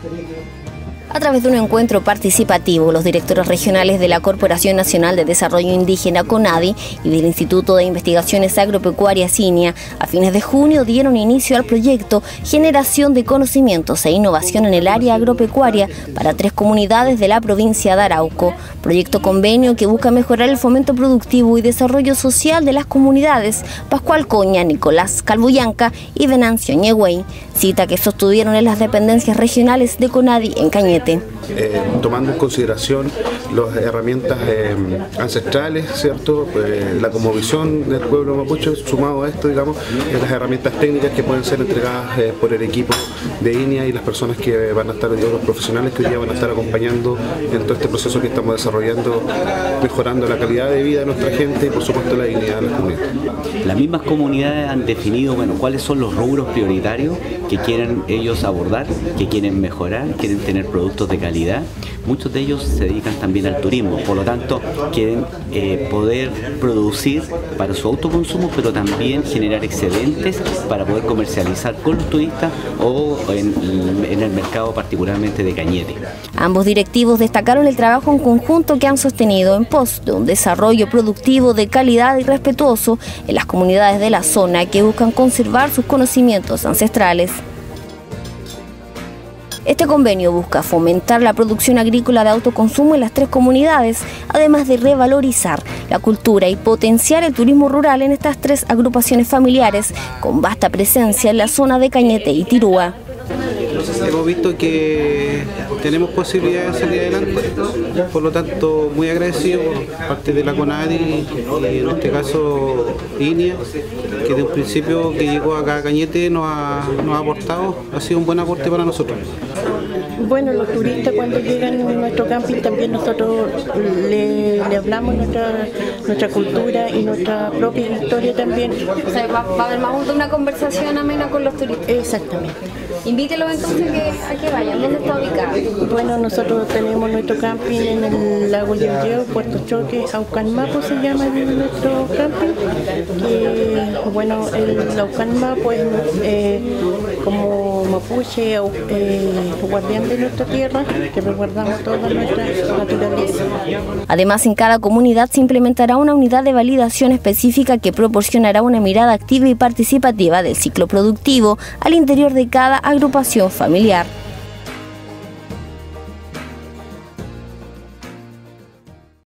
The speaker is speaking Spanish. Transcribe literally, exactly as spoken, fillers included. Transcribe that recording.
A través de un encuentro participativo, los directores regionales de la Corporación Nacional de Desarrollo Indígena CONADI y del Instituto de Investigaciones Agropecuarias INIA, a fines de junio dieron inicio al proyecto Generación de Conocimientos e Innovación en el Área Agropecuaria para tres comunidades de la provincia de Arauco. Proyecto convenio que busca mejorar el fomento productivo y desarrollo social de las comunidades Pascual Coña, Nicolás Calbuyanca y Venancio Ñegüey, cita que sostuvieron en las dependencias regionales de CONADI en Cañete. Eh, tomando en consideración las herramientas eh, ancestrales, ¿cierto? Eh, la cosmovisión del pueblo mapuche, sumado a esto, digamos, eh, las herramientas técnicas que pueden ser entregadas eh, por el equipo de INIA y las personas que van a estar, digamos, los profesionales que hoy día van a estar acompañando en todo este proceso que estamos desarrollando, mejorando la calidad de vida de nuestra gente y por supuesto la dignidad de las comunidades. Las mismas comunidades han definido, bueno, cuáles son los rubros prioritarios que quieren ellos abordar, que quieren mejorar, quieren tener productos de calidad. Muchos de ellos se dedican también al turismo, por lo tanto quieren eh, poder producir para su autoconsumo, pero también generar excedentes para poder comercializar con los turistas o en, en el mercado particularmente de Cañete. Ambos directivos destacaron el trabajo en conjunto que han sostenido en pos de un desarrollo productivo de calidad y respetuoso en las comunidades de la zona que buscan conservar sus conocimientos ancestrales. Este convenio busca fomentar la producción agrícola de autoconsumo en las tres comunidades, además de revalorizar la cultura y potenciar el turismo rural en estas tres agrupaciones familiares, con vasta presencia en la zona de Cañete y Tirúa. Hemos visto que tenemos posibilidades de salir adelante, por lo tanto muy agradecido por parte de la CONADI y en este caso INIA, que de un principio que llegó acá a Cañete nos ha, nos ha aportado, ha sido un buen aporte para nosotros. Bueno, los turistas cuando llegan a nuestro camping también nosotros le, le hablamos nuestra, nuestra cultura y nuestra propia historia también. O sea, va, va a haber más de una conversación amena con los turistas. Exactamente. Invítelos entonces que, a que vayan. ¿Dónde está ubicado? Bueno, nosotros tenemos nuestro camping en el lago Yellleo, Puerto Choque, Aucanmapo se llama nuestro camping. Que, bueno, el Aucanma, pues eh, como mapuche, eh, guardián de nuestra tierra, que resguardamos toda nuestra naturaleza. Además, en cada comunidad se implementará una unidad de validación específica que proporcionará una mirada activa y participativa del ciclo productivo al interior de cada agrupación familiar.